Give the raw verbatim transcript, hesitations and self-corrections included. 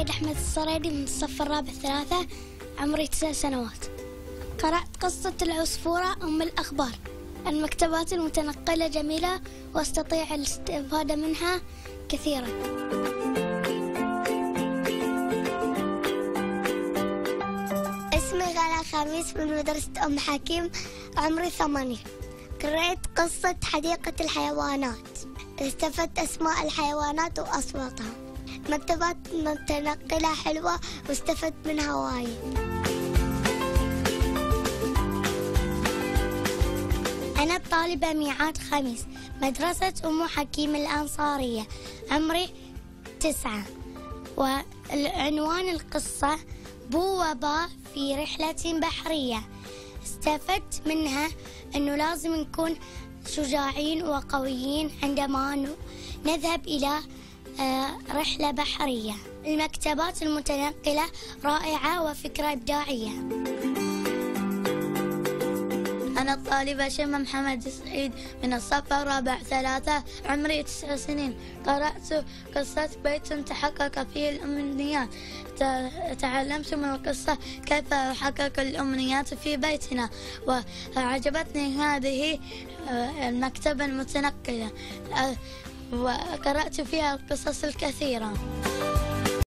سعيد أحمد الصريدي من الصف الرابع ثلاثة، عمري تسع سنوات. قرأت قصة العصفورة أم الأخبار. المكتبات المتنقلة جميلة واستطيع الاستفادة منها كثيرا. اسمي غلا خميس من مدرسة أم حكيم، عمري ثمانية. قرأت قصة حديقة الحيوانات، استفدت أسماء الحيوانات وأصواتها. مكتبات متنقلة حلوة واستفدت منها وايد. أنا الطالبة ميعاد خميس، مدرسة أم حكيم الأنصارية، عمري تسعة. وعنوان القصة بو وباء في رحلة بحرية. استفدت منها أنه لازم نكون شجاعين وقويين عندما نذهب إلى رحلة بحرية. المكتبات المتنقلة رائعة وفكرة إبداعية. أنا الطالبة شيماء محمد سعيد من الصف الرابع ثلاثة، عمري تسع سنين. قرأت قصة بيت تحقق فيه الأمنيات. تعلمت من القصة كيف أحقق الأمنيات في بيتنا، وعجبتني هذه المكتبة المتنقلة وقرأت فيها القصص الكثيرة.